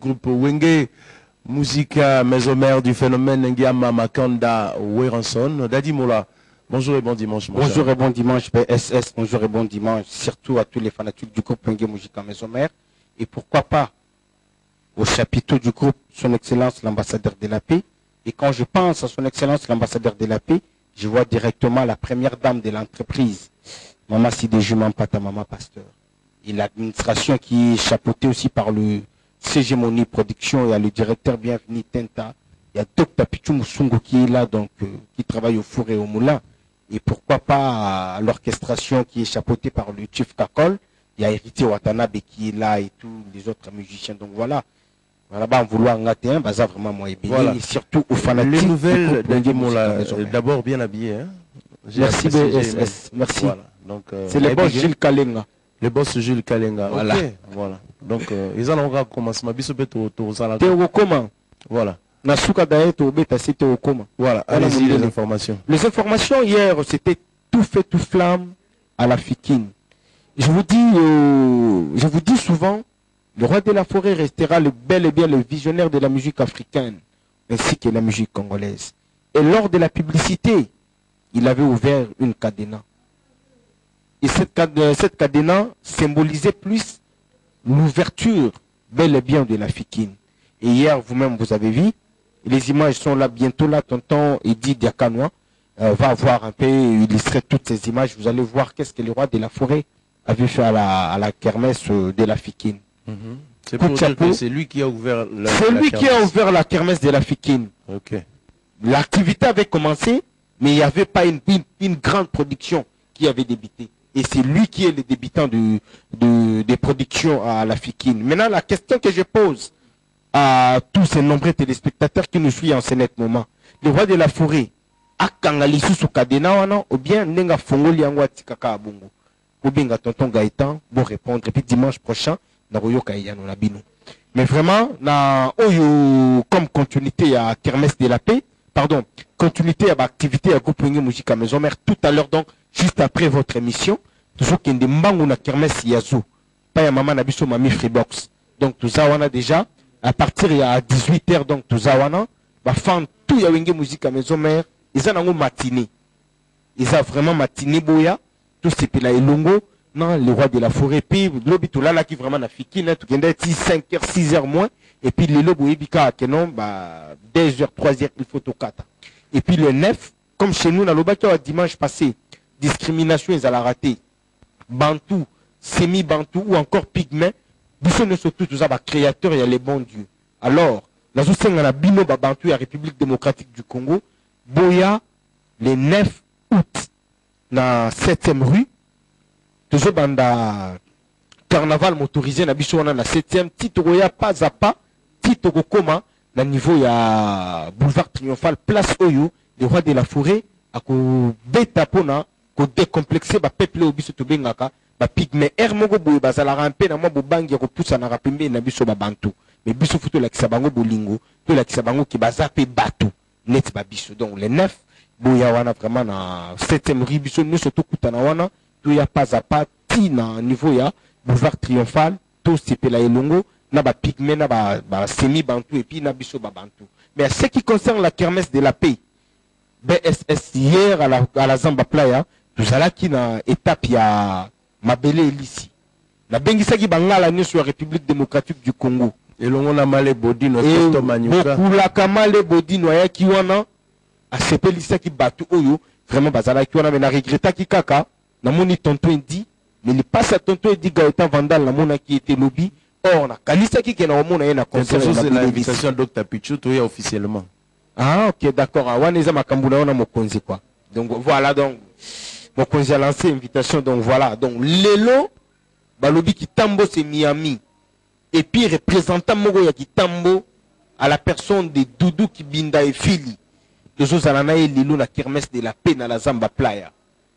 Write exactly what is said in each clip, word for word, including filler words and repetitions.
groupe Wenge Musica Mesomère du phénomène Ngiama Makanda Weranson. Dadi Mola, bonjour et bon dimanche. Bonjour et bon dimanche B S S, bonjour et bon dimanche, surtout à tous les fanatiques du groupe Wenge Musica Mesomère. Et pourquoi pas au chapiteau du groupe Son Excellence l'ambassadeur de la paix. Et quand je pense à Son Excellence l'ambassadeur de la paix, je vois directement la première dame de l'entreprise, Maman Sidé Juman Pata, Maman Pasteur. Et l'administration qui est chapeautée aussi par le C G Moni Production. Il y a le directeur Bienvenu Tenta. Il y a Docteur Pichou Moussungo qui est là, donc euh, qui travaille au four et au moulin. Et pourquoi pas l'orchestration qui est chapeautée par le Chief Kakol. Il y a Héritier Watanabe qui est là et tous les autres musiciens. Donc voilà. Voilà, bah, en vouloir ngater un, bah, ça vraiment moi et bien. Et surtout aux fanatiques. Les nouvelles d'Angimola, d'abord bien habillé. Hein. Merci B S S. Merci. Voilà. Donc, euh, c'est le boss Gilles Kalenga. Le boss Jules Kalenga. Voilà. Okay. Voilà. Donc, euh, ils ont encore commencé. Ma bisobe to to zala. T'es au comment? Voilà. Nasuka d'ailleurs au bêta c'était au comment? Voilà. Allez-y les informations. Les informations hier c'était tout fait tout flamme à la Fikine. Je vous dis, euh, je vous dis souvent, le roi de la forêt restera le bel et bien le visionnaire de la musique africaine ainsi que la musique congolaise. Et lors de la publicité, il avait ouvert une cadenas. Et cette, cette cadenas symbolisait plus l'ouverture bel et bien de la Fikine. Et hier, vous-même, vous avez vu, les images sont là, bientôt là, tonton Eddy Diakanois euh, va avoir un peu illustré toutes ces images. Vous allez voir qu'est-ce que le roi de la forêt avait fait à la, à la kermesse de la Fikine. Mm-hmm. C'est pour dire que c'est lui qui a ouvert la C'est lui qui a ouvert la kermesse de la Fikine. Okay. L'activité avait commencé, mais il n'y avait pas une, une, une grande production qui avait débuté. Et c'est lui qui est le débutant de, de, des productions à la Fikine. Maintenant, la question que je pose à tous ces nombreux téléspectateurs qui nous suivent en ce net moment, le roi de la forêt, a kangali sous kadena ou bien nenga fongoli yango tikaka abongo. Ou bien tonton Gaëtan, bon répondre. Et puis dimanche prochain, na royoka yano na bino. Mais vraiment, na oyo comme continuité à Kermesse de la paix, pardon, continuité à l'activité à groupe Wenge Musica Mesomère tout à l'heure donc, juste après votre émission, toujours qu'il y a des mbangou na Kermesse yazo, pas ya maman nabiso mami Freebox. Donc tout ça on a déjà, à partir il y a dix-huit heures donc tout ça on a, bah fan tout ya Wenge Musica Mesomère, ils ont un matinée. Ils ont vraiment matinée boya, tout c'est puis là Elongo, non, le roi de la forêt, puis l'obi tout là là qui vraiment na fikine, tout qui est cinq heures, six heures moins, et puis le lobo ebika que non, bah deux heures, trois heures, il faut tout quatre. Et puis le neuf, comme chez nous, dans le bas qui a dimanche passé, discrimination, ils allaient rater. Bantou, semi-bantou ou encore pygmée, nous ne surtout tous les créateurs et les bons dieux. Alors, la zone a bino bantou la République démocratique du Congo, Boya, le neuf août, dans septième rue, toujours dans le carnaval motorisé, dans la septième, titre roya pas à pas, titre koma, na niveau ya boulevard triomphal place oyo le roi de la forêt a ko beta pona ko décomplexer ba peuple obiso to bengaka ba pygmée er moko boye bazala rampe na mo bobangi ko poussa na rapembe na biso ba bantu mais biso futo la kisabango bolingo to la kisabango ki bazape bato net ba biso donc le neuf boya wana vraiment na septième rue biso nous surtout kutana wana to ya pas à pas ti na niveau ya boulevard triomphal to sepela elongo na ba pygmée na ba, ba semi bantu et puis na biso ba bantu. Mais à ce qui concerne la kermesse de la paix, B S S hier à la à la Zamba Playa, tout ça là qui na étape ya Mabele Elisi. Na bengisa ki bangala ni sur la République démocratique du Congo. Et l'on a malé bodino toto manyuka. Beaucoup la kamale bodino ya ki wana a sepelisa ki batu oyo vraiment bazala ki wana mais na regretta ki kaka na moni tonton dit mais il passe à tonton dit Gaëtan Vandal na mona qui était lobby. Or, na kalisa ki kena omona na concert c'est l'invitation de Docteur Pichou to officiellement. Ah OK, d'accord. Awaneza makambuna ona mokonzi quoi. Donc voilà donc mokonzi a lancé invitation donc voilà. Donc lelo balobi Kitambo c'est Miami. Et puis représentant moko ya Kitambo à la personne de Doudou Kibinda et Fili. Les autres alana et lelo na kermesse de la paix na la Zamba Playa.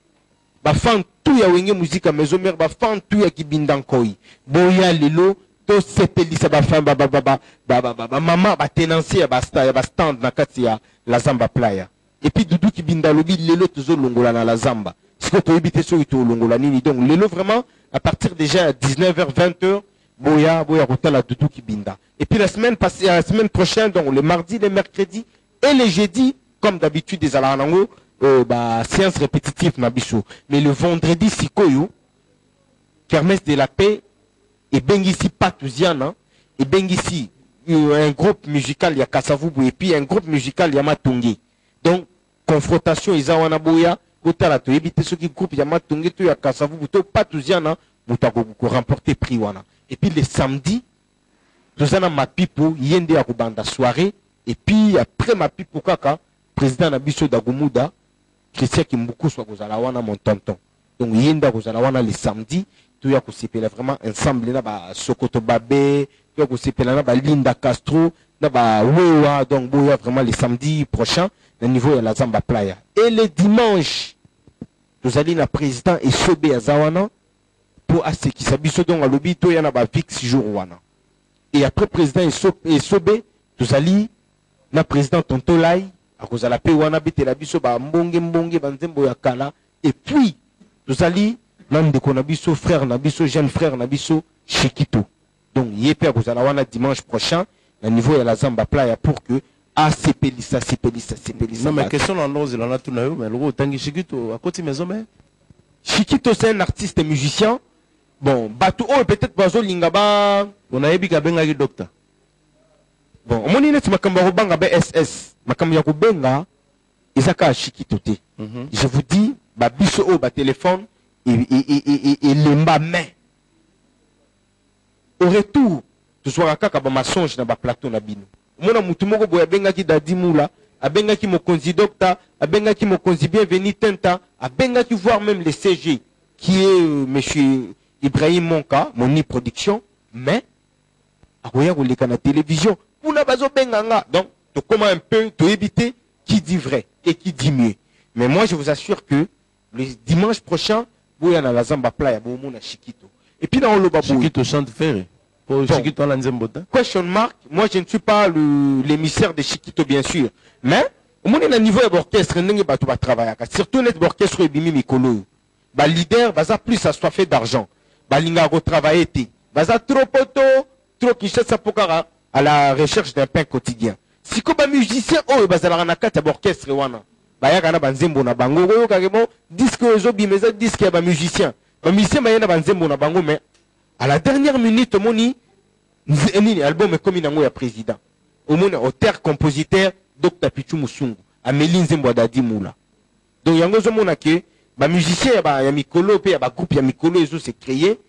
Ba fan tout ya Wenge Musica Mesomère ba fan tout ya Kibinda nkoi. Boya lelo to sepelisa ba famba ba ba ba ba ba ba mama ba tenancier ba sta ba stand na kati ya la Zamba Playa et puis Doudou Kibinda lobi lelo tozo longola na la Zamba siko to ebite so ito longola nini donc lelo vraiment à partir déjà à dix-neuf heures vingt heures boya boya kotala Doudou Kibinda. Et puis la semaine passée, la semaine prochaine, donc le mardi, le mercredi et le jeudi, comme d'habitude des alarango, euh, bah séance répétitive nabiso. Mais le vendredi sikoyo, kermesse de la paix et bengisi Patouziana et bengisi un groupe musical il y a Kasavubu et puis un groupe musical il y a Matungi. Donc confrontation izawana boya kotala to éviter ce qui groupe il y a Matungi to ya Kasavubu to Patouziana mutako ko remporter prix wana. Et puis le samedi tozana mapipo yende ya kubanda soirée et puis après mapipo kaka président nabiso d'Agumuda Christian Kimbuku soit kozala wana mon tonton. Donc yenda kozala wana le samedi tu ya kosepela vraiment ensemble na ba Sokoto Babé tu ya kosepela na ba Linda Castro na ba Wewa. Donc boya vraiment le samedi prochain au niveau de la Zamba Playa. Et le dimanche nous allons na président et Sobé Azawana pour assez qui s'abisso donc à lobby to ya na ba fixe jour wana. Et après président et Sobé nous allons na président Tonto Lai à cause de la paix wana bité la biso ba mbonge mbonge banzembo ya kala. Et puis nous allons Nande Konabiso, frère Nabiso, jeune frère Nabiso, Chikito. Donc, yépe à Kozalawana dimanche prochain, au niveau de la Zamba Playa pour que A C P Lissa, C P Lissa, C P Lissa. Non, mais question en rose, il en a tout là, mais le Tangi Chikito, à côté de mes hommes. Chikito, c'est un artiste et musicien. Bon, Batou, oh, peut-être Bazo Lingaba. On a ébi Kabengaki docteur. Bon, mon inet, Makamba Banga B S S, Makamba Benga, Isaka Chikito. Je vous dis, Babiso, oh, ba téléphone. Et, et, et, et, et les mains. Au retour, tu sois à ma songe dans le plateau. Mon amour, boya benga ki dadi moula, a benga ki mo konzi docteur, a benga ki mo konzi bienvenu tenta, a benga ki voir même le C G, qui est euh, monsieur Ibrahim Monka, mon i production, mais, a koya ko leka na télévision, pour na bazo benga nga. Donc, tu comment un peu, tu éviter qui dit vrai et qui dit mieux. Mais moi, je vous assure que le dimanche prochain, boya na la Zamba Playa bo mona Chikito. Et puis dans le babou Chikito chante ferré. Pour Chikito la Nzembota. Question mark, moi je ne suis pas l'émissaire de Chikito bien sûr, mais au moins na niveau de l'orchestre ndenge ba to ba travailler surtout net l'orchestre ebimi mikolo. Ba leader baza plus assoiffé d'argent. Ba linga go travailler té. Baza trop poto, trop Kinshasa pokara à la recherche d'un pain quotidien. Si ko ba musicien oh bazala na kata orchestre wana. Bayaka na banzembo na bango oyo carrément disque ozo bimeza disque ya ba musicien ba musicien bayena banzembo na bango mais à la dernière minute moni nini album est comme nango ya président au moni auteur compositeur Docteur Pichu Musungu Amélie Nzembo Dadi Moula. Donc yango zo mona ke ba musicien ya ba ya mikolo pe ya ba groupe ya mikolo ezo se créer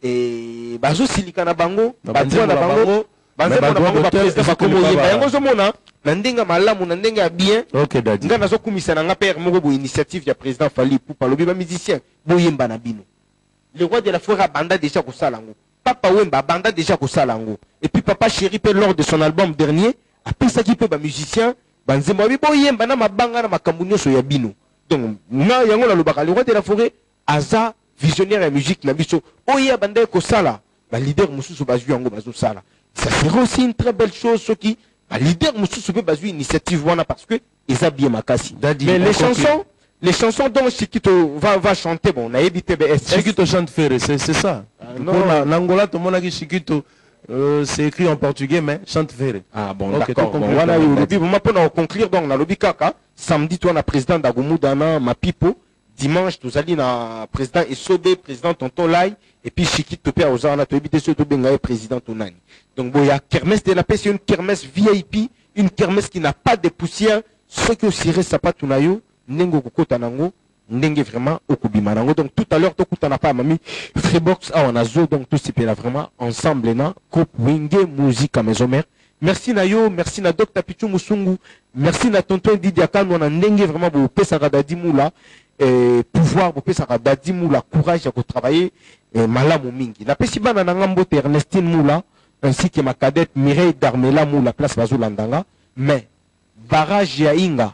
et bazo silika na bango ba droit na bango banzembo na bango ba président ba komo yeba yango zo mona Nandenga malamu nandenga bien. OK dadi. Nga nazo kumisa na nga père moko bo initiative ya président Fally Ipupa lobi ba musicien boyemba na bino. Le roi de la forêt banda déjà ko salango. Papa Wemba banda déjà ko salango. Et puis papa Chéri pe lors de son album dernier a pensé qu'il peut ba musicien banzembo bi boyemba na mabanga na makambu nyoso ya bino. Donc nga yango la lobaka le roi de la forêt aza visionnaire ya musique na biso. Oya banda ko sala. Ba leader mususu bazu yango bazo sala. Ça serait aussi une très belle chose ce qui le leader Moussou peut baser une initiative parce que ils ont bien makasi. Mais les chansons, les chansons dont Chikito va, va chanter, bon, on a évité B S. Chikito chante ferré, c'est ça. Ah, non, en Angola, tout le monde a dit Chikito, euh, c'est écrit en portugais, mais chante ferré. Ah bon, okay, d'accord. Bon, voilà, le lobby, bon, pour conclure, donc, la lobby kaka, samedi, toi, on a président d'Agumudana, Mapipo, dimanche, nous allons na président Esobe, président Tonton Lai, et puis Chikito Pia Ozana, tu éviter ce Bengaï, président Tonani. Donc, bon, il y a kermesse de la paix, c'est une kermesse V I P, une kermesse qui n'a pas de poussière. Ce qui aussi reste pas tout nayo, nengo kokota nango, nenge vraiment okubima nango. Donc, tout à l'heure, tout n'a pas mami, Freebox, ah, on a zo, donc tout c'est là vraiment ensemble, na, groupe Wenge, musique à maison mère. Merci nayo, merci na Docteur Pichu Musungu, merci na tonton Didiakan, on a nenge vraiment, vous pesara dadi moula, et pouvoir, vous pesara dadi moula, courage à travailler, et malamu mingi. La pesibana nangambo Ernestine Moula, ainsi que ma cadette Mireille Darmela Moula, place Bazou Landanga, mais, barrage ya Inga,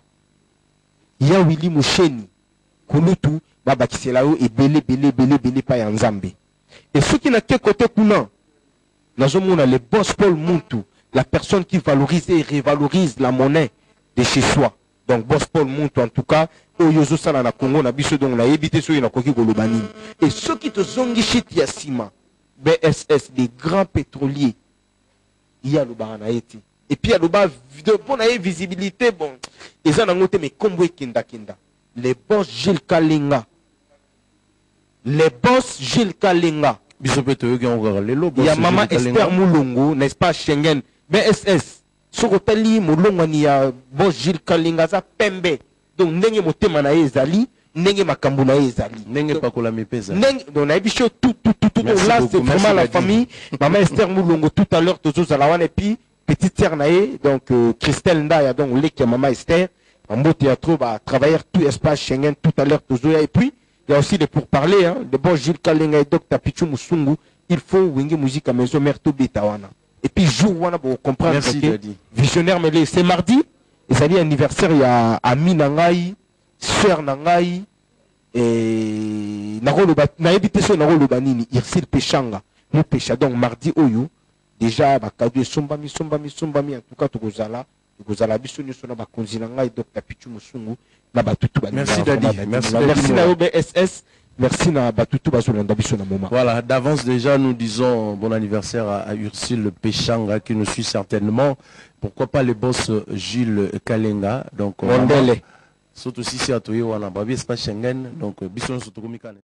ya Willy Moucheni, Kulutu, Baba Kiselao, et belé, belé, belé, belé, pa yanzambe. Et ceux qui n'a que côté Kounan, nous avons le boss Paul Muntu, la personne qui valorise et révalorise la monnaie de chez soi. Donc, boss Paul Muntu, en tout cas, Oyozo Sala na Congo, na biso donc, la évité sur la Koki Golobani. Et ceux qui te zongi shit yasima, B S S, des grands pétroliers. Il y a le Bahanaïti. Et puis il y a le bas de bonne visibilité. Bon, ils ont noté mais combo kinda kinda. Les boss Gilles Kalinga. Les boss Gilles Kalinga. Il y a Maman Esther Moulongo, n'est-ce pas, Schengen. B S S. Sur Otali, Moulongo, il y a boss Gilles Kalinga, ça pembe. Donc, n'est-ce pas Manae Zali, n'est-ce pas Kambuna Zali. N'est-ce pas Kolami Pesa. Donc, on a vu tout, tout, tout, tout. Là, c'est vraiment la famille. Maman Esther Moulongo, tout à l'heure, tous aux Alawan, et puis, petite sœur Naé, donc, euh, Christelle Ndaya, donc, les qui Maman Esther. En mot théâtre, va travailler tout espace Schengen, tout à l'heure, tous et puis, il y a aussi des pourparlers, hein, de bon Gilles Kalenga et Docteur Pichu Musungu. Il faut wingi musique à maison mère tout betawana. Et puis jour wana pour comprendre. Merci okay, Daddy. Visionnaire mais c'est mardi. Et ça dit anniversaire il y a ami nangai, sœur nangai et narolo ba na ebité so narolo banini Irsil Pechanga. Nous pécha donc mardi oyo déjà ba cadeau somba mi somba mi somba mi en tout cas to kozala kozala biso ni sona ba konzina ngai Docteur Pichu Musungu. Merci Daddy. Merci, merci à O B S S. Merci à Batutu Bazolanda Bissona Moma. Voilà, d'avance déjà, nous disons bon anniversaire à, à Ursule Péchanga qui nous suit certainement. Pourquoi pas les boss Gilles Kalenga. Donc, on surtout si c'est à Toyo, on a pas Schengen. Donc, Bisson Sotokomika.